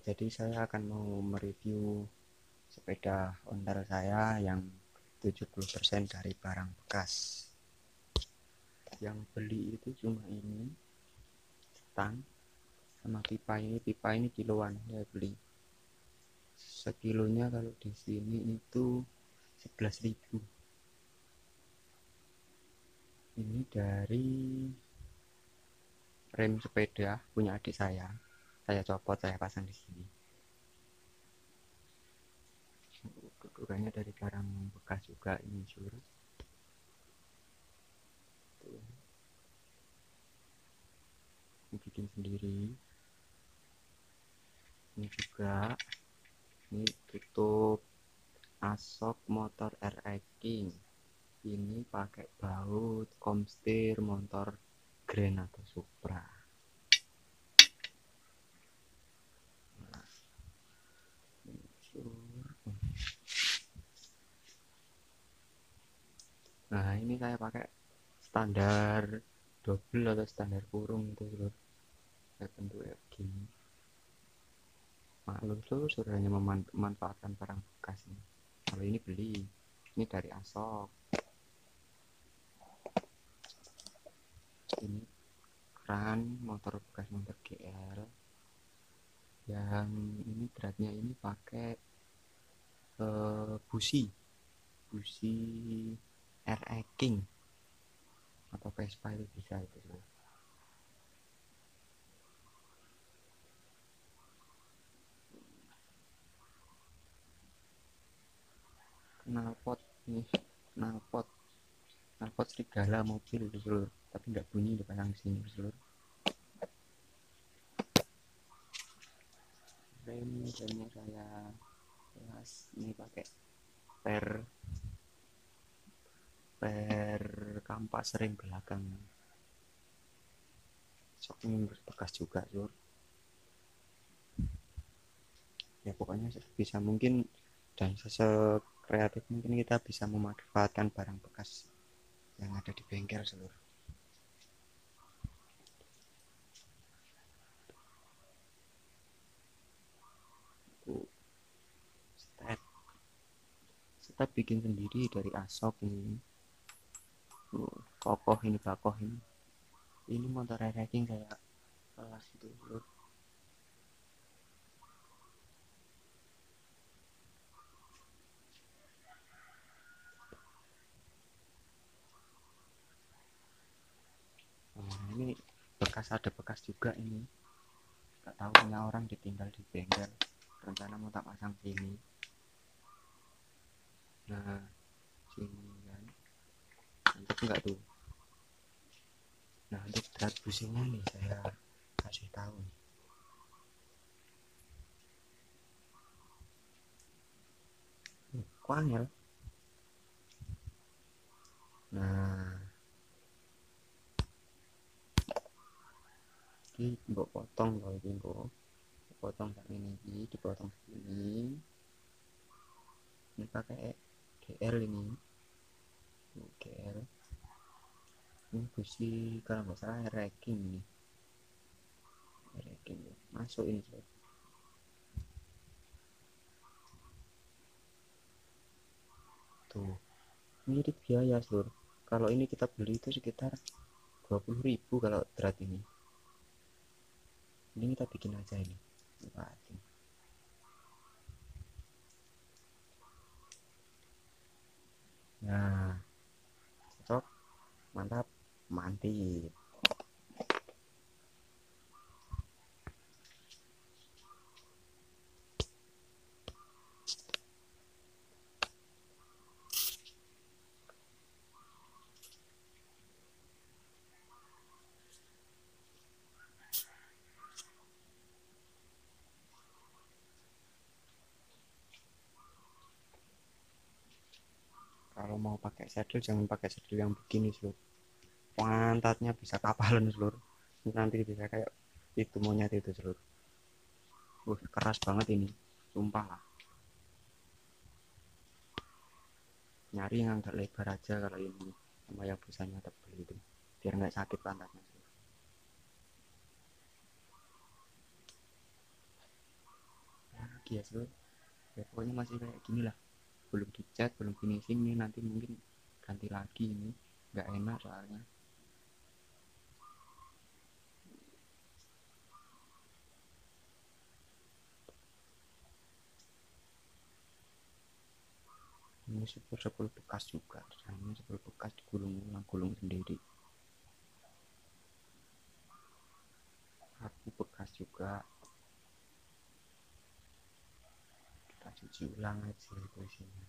Jadi saya akan mau mereview sepeda ontel saya yang 70% dari barang bekas. Yang beli itu cuma ini, stang sama pipa ini kiloan saya beli. Sekilonya kalau di sini itu 11.000. Ini dari rem sepeda punya adik saya. Saya copot, saya pasang di sini. Ukurannya dari barang bekas juga, ini sur. Ini bikin sendiri. Ini juga, ini tutup asok motor RX King. Ini pakai baut komstir motor Grand atau Supra. Nah, ini saya pakai standar double atau standar kurung itu lur. Saya bentuk kayak gini. Maklum sudah hanya memanfaatkan barang bekas ini. Kalau ini beli, ini dari Asok. Ini keran motor bekas motor GL. Yang ini beratnya ini pakai busi RX King atau Vespa itu bisa itu lur. Knalpot nih, knalpot serigala mobil itu lur, tapi nggak bunyi dipasang di sini lur. Remnya saya las ini pakai per kampas rem belakang. Sok ini bekas juga lur. Ya pokoknya bisa mungkin dan sekreatif mungkin kita bisa memanfaatkan barang bekas yang ada di bengkel seluruh. Step bikin sendiri dari Asok ini. Kokoh ini bakoh ini. Ini motor racing saya kelas itu lur. Nah, ini ada bekas juga ini. Gak tahu punya orang ditinggal di bengkel. Rencana mau tak pasang sini. Nah, sini kan. Mantap enggak tuh? Nah, untuk berat businya nih saya kasih tahu nih. Kuangel. Nah, ini mbok potong loh ini mbok. Potong kayak ini, dipotong segini. Ini pakai GL ini. GL. Ini busi kalau nggak salah racking ini. Racking masuk ini loh. Tuh, mirip biaya seluruh. Kalau ini kita beli itu sekitar 20.000 kalau berat ini. Ini kita bikin aja ini. Nah, cocok, mantap, mantip. Kalau mau pakai saddle jangan pakai saddle yang begini seluruh. Pantatnya bisa kapalan seluruh. Nanti bisa kayak itu monyet itu seluruh. Keras banget ini, sumpah lah. Nyari yang agak lebar aja kalau ini, sama yang busanya tebal itu, biar nggak sakit pantatnya. lagi ya so ya pokoknya masih kayak gini lah, belum dicat belum finishing nih, nanti mungkin ganti lagi ini, nggak enak soalnya. Ini sepul bekas juga, dan ini sepul bekas digulung ulang, gulung sendiri. Aku bekas juga, kita cuci ulang aja itu isinya.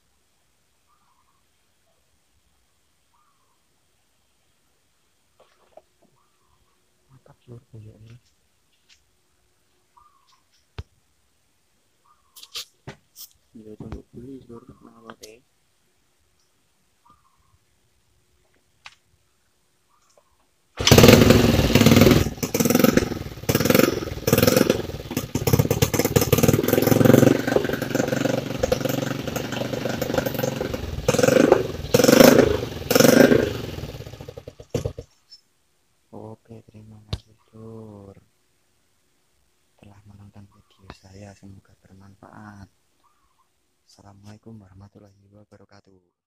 Mantap lur kayaknya. Ya coba beli lur kenapa teh. Oke, terima kasih lur telah menonton video saya, semoga bermanfaat. Assalamualaikum warahmatullahi wabarakatuh.